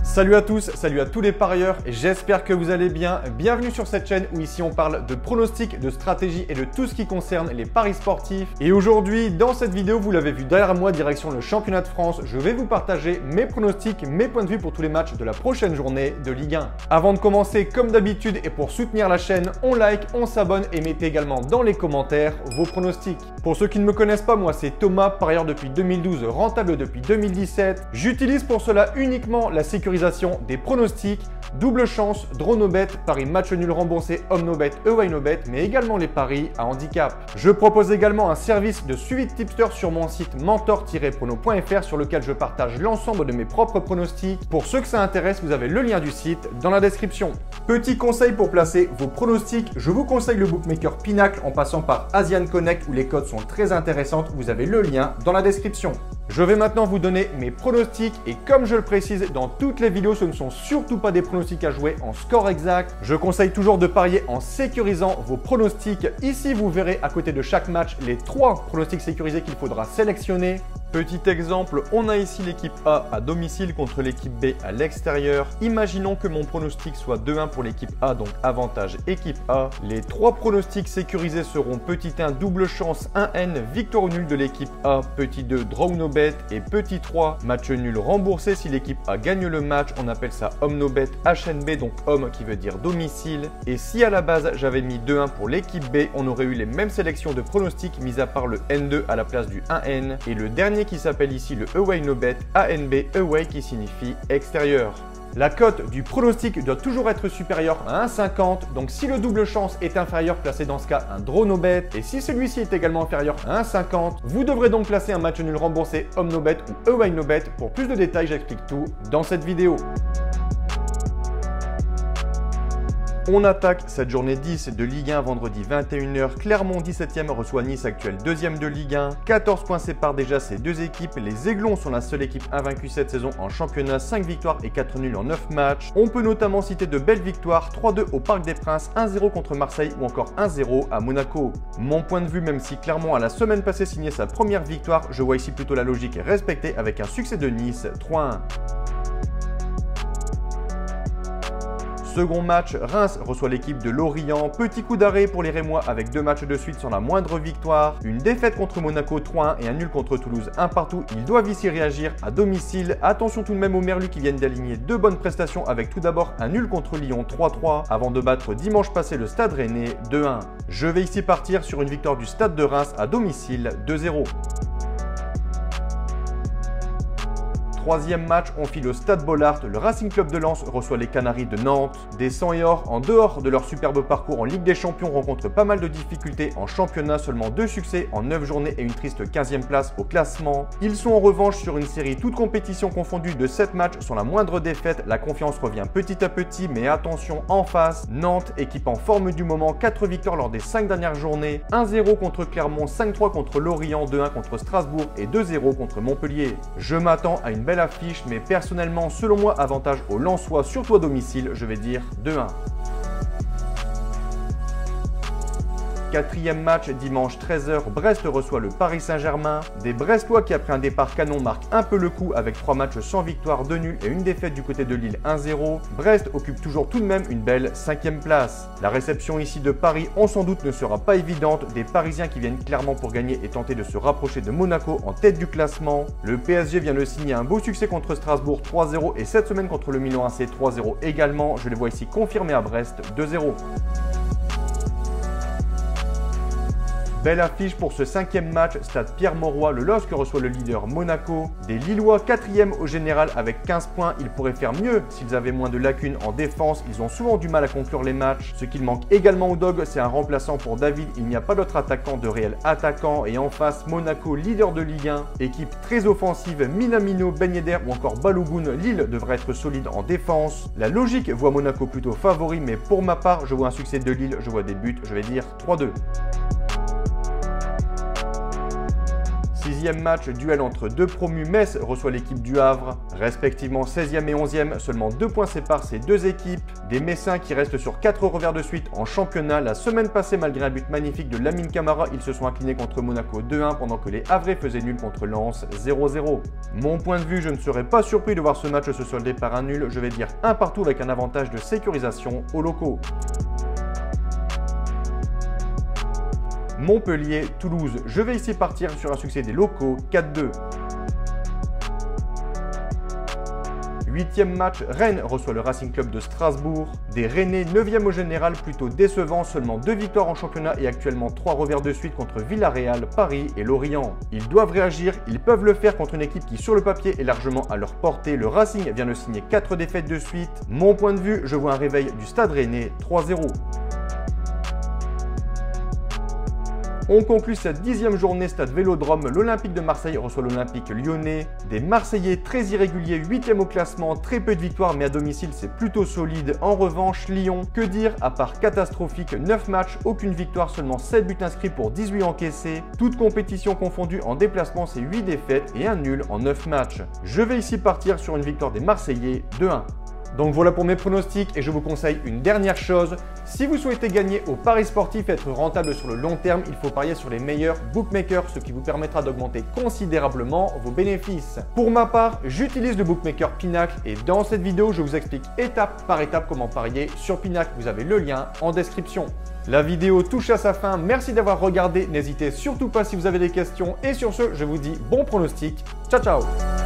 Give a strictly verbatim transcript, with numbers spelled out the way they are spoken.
Salut à tous, salut à tous les parieurs et j'espère que vous allez bien. Bienvenue sur cette chaîne où ici on parle de pronostics, de stratégie et de tout ce qui concerne les paris sportifs. Et aujourd'hui, dans cette vidéo, vous l'avez vu derrière moi, direction le championnat de France, je vais vous partager mes pronostics, mes points de vue pour tous les matchs de la prochaine journée de Ligue un. Avant de commencer, comme d'habitude et pour soutenir la chaîne, on like, on s'abonne et mettez également dans les commentaires vos pronostics. Pour ceux qui ne me connaissent pas, moi c'est Thomas, parieur depuis deux mille douze, rentable depuis deux mille dix-sept. J'utilise pour cela uniquement la sécurisation des pronostics, double chance, draw no bet, paris match nul remboursé, home no bet, away no bet, mais également les paris à handicap. Je propose également un service de suivi de tipster sur mon site mentor tiret prono point f r sur lequel je partage l'ensemble de mes propres pronostics. Pour ceux que ça intéresse, vous avez le lien du site dans la description. Petit conseil pour placer vos pronostics, je vous conseille le bookmaker Pinacle en passant par Asian Connect où les codes sont très intéressantes, vous avez le lien dans la description. Je vais maintenant vous donner mes pronostics et comme je le précise dans toutes les vidéos, ce ne sont surtout pas des pronostics à jouer en score exact. Je conseille toujours de parier en sécurisant vos pronostics. Ici, vous verrez à côté de chaque match les trois pronostics sécurisés qu'il faudra sélectionner. Petit exemple, on a ici l'équipe A à domicile contre l'équipe B à l'extérieur. Imaginons que mon pronostic soit deux un pour l'équipe A, donc avantage équipe A. Les trois pronostics sécurisés seront petit un, double chance, un N, victoire ou nul de l'équipe A, petit deux, draw no bet et petit trois, match nul remboursé si l'équipe A gagne le match. On appelle ça home no bet, H N B, donc home qui veut dire domicile. Et si à la base j'avais mis deux un pour l'équipe B, on aurait eu les mêmes sélections de pronostics, mis à part le N deux à la place du un N. Et le dernier qui s'appelle ici le away no bet, A N B, away qui signifie extérieur. La cote du pronostic doit toujours être supérieure à un virgule cinquante, donc si le double chance est inférieur, placez dans ce cas un draw no bet, et si celui-ci est également inférieur à un virgule cinquante, vous devrez donc placer un match nul remboursé, home no bet ou away no bet. Pour plus de détails, j'explique tout dans cette vidéo. On attaque cette journée dix de Ligue un vendredi vingt et une heures. Clermont dix-septième reçoit Nice, actuel deuxième de Ligue un. quatorze points séparent déjà ces deux équipes. Les Aiglons sont la seule équipe invaincue cette saison en championnat, cinq victoires et quatre nuls en neuf matchs. On peut notamment citer de belles victoires, trois deux au Parc des Princes, un zéro contre Marseille ou encore un zéro à Monaco. Mon point de vue, même si Clermont a la semaine passée signé sa première victoire, je vois ici plutôt la logique respectée avec un succès de Nice, trois un. Second match, Reims reçoit l'équipe de Lorient. Petit coup d'arrêt pour les Rémois avec deux matchs de suite sans la moindre victoire. Une défaite contre Monaco trois un et un nul contre Toulouse un partout. Ils doivent ici réagir à domicile. Attention tout de même aux Merlus qui viennent d'aligner deux bonnes prestations avec tout d'abord un nul contre Lyon trois trois avant de battre dimanche passé le Stade Rennais deux un. Je vais ici partir sur une victoire du Stade de Reims à domicile deux zéro. Troisième match, on file au Stade Bollaert. Le Racing Club de Lens reçoit les Canaries de Nantes. Des sang et or, en dehors de leur superbe parcours en Ligue des Champions, rencontrent pas mal de difficultés en championnat. Seulement deux succès en neuf journées et une triste quinzième place au classement. Ils sont en revanche sur une série toute compétition confondue de sept matchs sans la moindre défaite. La confiance revient petit à petit, mais attention en face. Nantes, équipe en forme du moment, quatre victoires lors des cinq dernières journées. un zéro contre Clermont, cinq trois contre Lorient, deux un contre Strasbourg et deux zéro contre Montpellier. Je m'attends à une belle affiche, mais personnellement, selon moi, avantage aux Lensois, surtout à domicile, je vais dire deux un. Quatrième match, dimanche treize heures, Brest reçoit le Paris Saint-Germain. Des Brestois qui, après un départ canon, marquent un peu le coup avec trois matchs sans victoire, deux nuls et une défaite du côté de Lille un zéro. Brest occupe toujours tout de même une belle cinquième place. La réception ici de Paris, on s'en doute, ne sera pas évidente. Des Parisiens qui viennent clairement pour gagner et tenter de se rapprocher de Monaco en tête du classement. Le P S G vient de signer un beau succès contre Strasbourg trois zéro et cette semaine contre le Milan A C trois zéro également. Je les vois ici confirmés à Brest deux zéro. Belle affiche pour ce cinquième match, stade Pierre-Mauroy, le L O S C reçoit le leader Monaco. Des Lillois quatrième au général avec quinze points, ils pourraient faire mieux s'ils avaient moins de lacunes en défense. Ils ont souvent du mal à conclure les matchs. Ce qu'il manque également aux Dogs, c'est un remplaçant pour David. Il n'y a pas d'autre attaquant de réel attaquant. Et en face, Monaco, leader de Ligue un. Équipe très offensive, Minamino, Ben Yedder ou encore Balogun. Lille devrait être solide en défense. La logique voit Monaco plutôt favori, mais pour ma part, je vois un succès de Lille, je vois des buts, je vais dire trois deux. Sixième match, duel entre deux promus, Metz reçoit l'équipe du Havre. Respectivement seizième et onzième, seulement deux points séparent ces deux équipes. Des Messins qui restent sur quatre revers de suite en championnat. La semaine passée, malgré un but magnifique de Lamine Camara, ils se sont inclinés contre Monaco deux un pendant que les Havrais faisaient nul contre Lens zéro zéro. Mon point de vue, je ne serais pas surpris de voir ce match se solder par un nul. Je vais dire un partout avec un avantage de sécurisation aux locaux. Montpellier-Toulouse. Je vais ici partir sur un succès des locaux quatre deux. Huitième match, Rennes reçoit le Racing Club de Strasbourg. Des Rennais neuvième au général, plutôt décevant, seulement deux victoires en championnat et actuellement trois revers de suite contre Villarreal, Paris et Lorient. Ils doivent réagir, ils peuvent le faire contre une équipe qui sur le papier est largement à leur portée. Le Racing vient de signer quatre défaites de suite. Mon point de vue, je vois un réveil du Stade Rennais trois zéro. On conclut cette dixième journée stade Vélodrome. L'Olympique de Marseille reçoit l'Olympique lyonnais. Des Marseillais très irréguliers, huitième au classement, très peu de victoires mais à domicile c'est plutôt solide. En revanche, Lyon, que dire à part catastrophique, neuf matchs, aucune victoire, seulement sept buts inscrits pour dix-huit encaissés. Toutes compétitions confondues en déplacement, c'est huit défaites et un nul en neuf matchs. Je vais ici partir sur une victoire des Marseillais deux un. Donc voilà pour mes pronostics et je vous conseille une dernière chose. Si vous souhaitez gagner au paris sportif et être rentable sur le long terme, il faut parier sur les meilleurs bookmakers, ce qui vous permettra d'augmenter considérablement vos bénéfices. Pour ma part, j'utilise le bookmaker Pinacle et dans cette vidéo, je vous explique étape par étape comment parier sur Pinacle. Vous avez le lien en description. La vidéo touche à sa fin, merci d'avoir regardé, n'hésitez surtout pas si vous avez des questions et sur ce, je vous dis bon pronostic, ciao ciao.